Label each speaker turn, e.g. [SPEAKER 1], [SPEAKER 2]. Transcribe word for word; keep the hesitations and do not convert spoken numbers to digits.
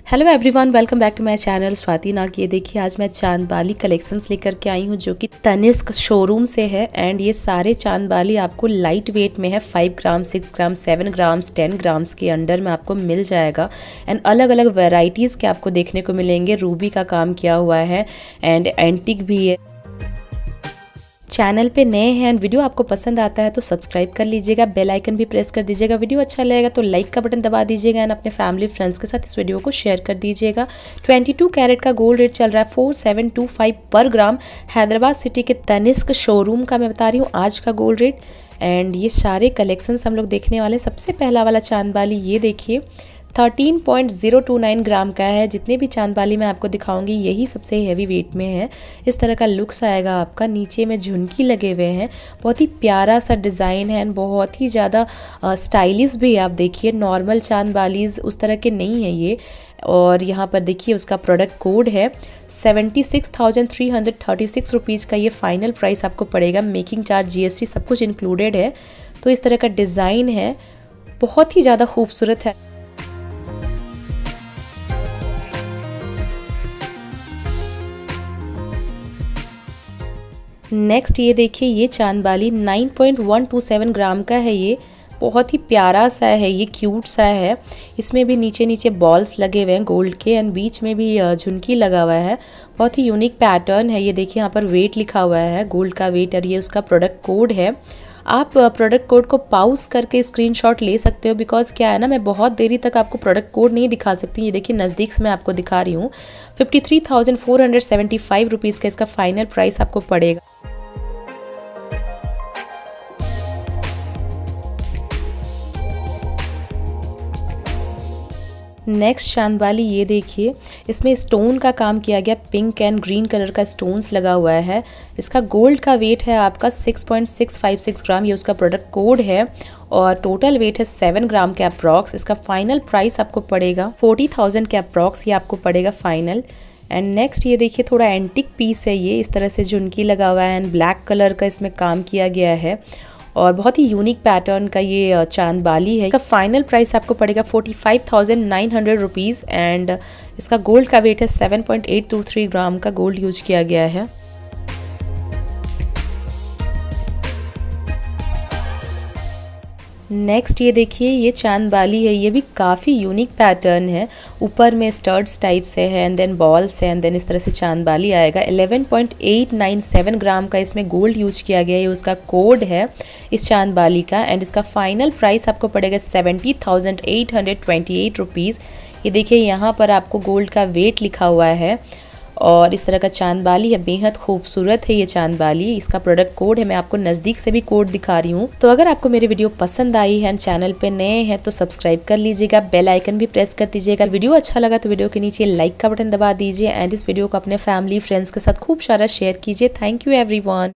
[SPEAKER 1] Hello everyone, welcome back to my channel Swati Nag. ये देखिए, आज मैं चांद बाली कलेक्शंस लेकर के आई हूँ जो कि तनिष्क शोरूम से है। एंड ये सारे चांद बाली आपको लाइट वेट में है। Five gram, six gram, seven grams, ten grams के अंडर में आपको मिल जाएगा। एंड अलग अलग वेराइटीज़ के आपको देखने को मिलेंगे। रूबी का काम किया हुआ है एंड एंटिक भी है। चैनल पे नए हैं एंड वीडियो आपको पसंद आता है तो सब्सक्राइब कर लीजिएगा, बेल आइकन भी प्रेस कर दीजिएगा। वीडियो अच्छा लगेगा तो लाइक का बटन दबा दीजिएगा एंड अपने फैमिली फ्रेंड्स के साथ इस वीडियो को शेयर कर दीजिएगा। बाईस कैरेट का गोल्ड रेट चल रहा है फोर सेवन टू फाइव पर ग्राम। हैदराबाद सिटी के तनिष्क शोरूम का मैं बता रही हूँ आज का गोल्ड रेट। एंड ये सारे कलेक्शंस हम लोग देखने वाले। सबसे पहला वाला चांद बाली ये देखिए, thirteen point zero two nine gram का है। जितने भी चांद बाली मैं आपको दिखाऊंगी यही सबसे हैवी वेट में है। इस तरह का लुक्स आएगा आपका। नीचे में झुमकी लगे हुए हैं। बहुत ही प्यारा सा डिज़ाइन है एंड बहुत ही ज़्यादा स्टाइलिश भी है। आप देखिए, नॉर्मल चांद बालीज उस तरह के नहीं है ये। और यहाँ पर देखिए उसका प्रोडक्ट कोड है seventy six thousand three hundred thirty six rupees का ये फाइनल प्राइस आपको पड़ेगा। मेकिंग चार्ज, जीएसटी सब कुछ इंक्लूडेड है। तो इस तरह का डिज़ाइन है, बहुत ही ज़्यादा खूबसूरत है। नेक्स्ट ये देखिए, ये chand bali nine point one two seven gram का है। ये बहुत ही प्यारा सा है, ये क्यूट सा है। इसमें भी नीचे नीचे बॉल्स लगे हुए हैं गोल्ड के एंड बीच में भी झुमकी लगा हुआ है। बहुत ही यूनिक पैटर्न है। ये देखिए यहाँ पर वेट लिखा हुआ है, गोल्ड का वेट, और ये उसका प्रोडक्ट कोड है। आप प्रोडक्ट कोड को पाउज करके स्क्रीनशॉट ले सकते हो। बिकॉज क्या है ना, मैं बहुत देरी तक आपको प्रोडक्ट कोड नहीं दिखा सकती। ये देखिए नज़दीक से मैं आपको दिखा रही हूँ। Fifty three thousand four hundred seventy five rupees का इसका फाइनल प्राइस आपको पड़ेगा। नेक्स्ट चांद बाली ये देखिए, इसमें स्टोन का काम किया गया। पिंक एंड ग्रीन कलर का स्टोन्स लगा हुआ है। इसका गोल्ड का वेट है आपका six point six five six gram. ये उसका प्रोडक्ट कोड है और टोटल वेट है सेवन ग्राम के अप्रॉक्स। इसका फाइनल प्राइस आपको पड़ेगा फोर्टी थाउजेंड के अप्रॉक्स। ये आपको पड़ेगा फाइनल। एंड नेक्स्ट ये देखिए, थोड़ा एंटिक पीस है ये। इस तरह से झुमकी लगा हुआ है एंड ब्लैक कलर का इसमें काम किया गया है और बहुत ही यूनिक पैटर्न का ये चांद बाली है। इसका फाइनल प्राइस आपको पड़ेगा forty five thousand nine hundred rupees. And इसका गोल्ड का वेट है seven point eight two three gram का गोल्ड यूज किया गया है। नेक्स्ट ये देखिए, ये चांद बाली है। ये भी काफ़ी यूनिक पैटर्न है। ऊपर में स्टर्ड्स टाइप से है एंड देन बॉल्स है एंड देन इस तरह से चांद बाली आएगा। Eleven point eight nine seven gram का इसमें गोल्ड यूज किया गया है। ये उसका कोड है इस चांद बाली का। एंड इसका फाइनल प्राइस आपको पड़ेगा seventy thousand eight hundred twenty eight rupees. ये देखिए यहाँ पर आपको गोल्ड का वेट लिखा हुआ है और इस तरह का चांद बाली है। बेहद खूबसूरत है ये चांद बाली। इसका प्रोडक्ट कोड है, मैं आपको नज़दीक से भी कोड दिखा रही हूँ। तो अगर आपको मेरी वीडियो पसंद आई है एंड चैनल पे नए हैं तो सब्सक्राइब कर लीजिएगा, बेल आइकन भी प्रेस कर दीजिएगा। वीडियो अच्छा लगा तो वीडियो के नीचे लाइक का बटन दबा दीजिए एंड इस वीडियो को अपने फैमिली फ्रेंड्स के साथ खूब सारा शेयर कीजिए। Thank you everyone.